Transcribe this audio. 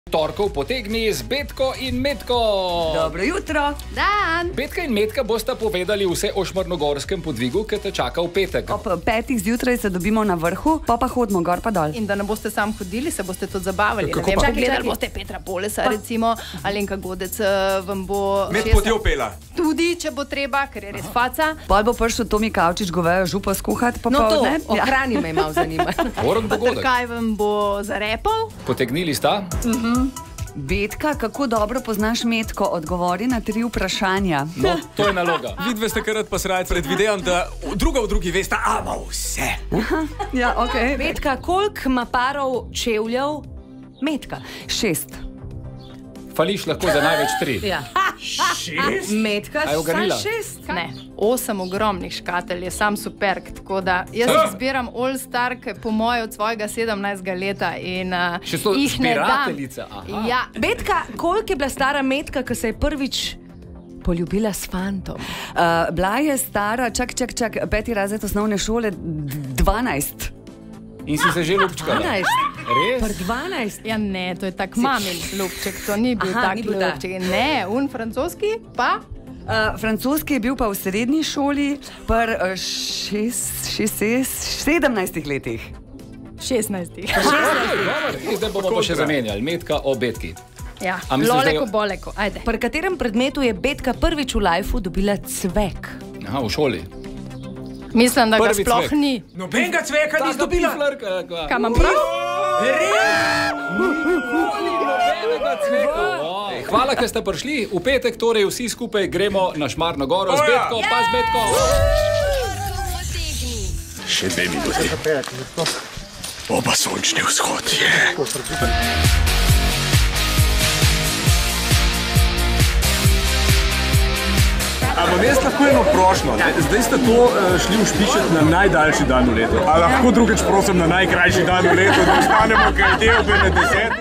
Torkov potegni z Betko in Metko. Dobro jutro. Dan. Betka in Metka bosta povedali vse o šmarnogorskem podvigu, ki te čaka v petek. Ob 5. zjutraj se dobimo na vrhu, pa hodimo gor pa dol. In da ne boste sam hodili, se boste tudi zabavali. Kako pa? Gledali boste Petra Polesa, recimo, Alenka Godec vam bo... Med potjo pela. Tudi, če bo treba, ker je res faca. Pol bo prišel Tomi Kavčič govejo župo skuhati popoldne. O hrani me malo zanima. Goran dogodek. Kaj vam bo zarepal? Potegnili sta? Betka, kako dobro poznaš Metko? Odgovori na 3 vprašanja. No, to je naloga. Vidve ste krat pa srajc, predvidevam, da druga v drugi veste, ama vse. Ja, okej. Metka, koliko ima parov čevljev? Metka. 6. Fališ lahko za največ 3. Ja. 6? Metka, A je uganila? 6. Ne, 8 ogromnih škatelj je sam superk, tako da jaz izbiram All Star, po moje od svojega 17. leta in Še so jih ne dam. zbirateljica, aha. Ja, Betka, koliko je bila stara Metka, ko se je prvič poljubila s fantom? Bila je stara, čak, 5. razred osnovne šole, 12. In si se že ljubčkala. 12. Res? Pri 12. ja ne, to je tak mamin ljubček, to ni bil Aha, tak ni bil ta. ljubček. Ne, francoski pa? Francoski je bil pa v srednji šoli pri 17 letih. 16. Zdaj bomo pa še zamenjali. Metka o Betki. Ja, A misliš, da loleko, jo- boleko, ajde. Pri katerem predmetu je Betka prvič v lifeu dobila cvek? Aha, v šoli. Mislim, da ga Prvi sploh cvek. ni. Nobenega cveka nisi dobila. Kaj imam prav? Hvala, ker ste prišli. V petek torej vsi skupaj gremo na Šmarno goro z Betko, pa z Betko. Še 2 minuti. Oba sončni vzhod je. Ampak jaz lahko eno prošnjo. Zdaj ste to šli ušpičiti na najdaljši dan v letu. A lahko drugič prosim na najkrajši dan v letu, da ostanemo kaj del, da je na 10.